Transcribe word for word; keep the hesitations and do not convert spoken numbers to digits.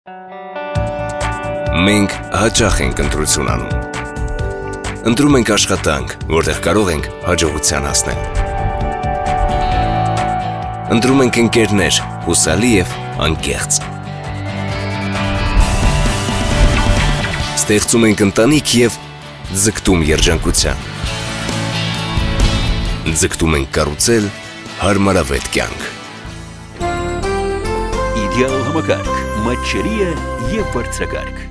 Մենք հաճախ ենք ընտրություն անում։ Ընտրում ենք աշխատանք, որտեղ կարող ենք հաջողության հասնել։ Ընտրում ենք ընկերներ, հուսալի և անկեղծ։ Ստեղծում ենք ընտանիք և ձգտում երջանկության։ Ձգտում ենք կառուցել հարմարավետ կյանք։ Իդեալ համակարգ, մատչելի է և բարձրակարգ։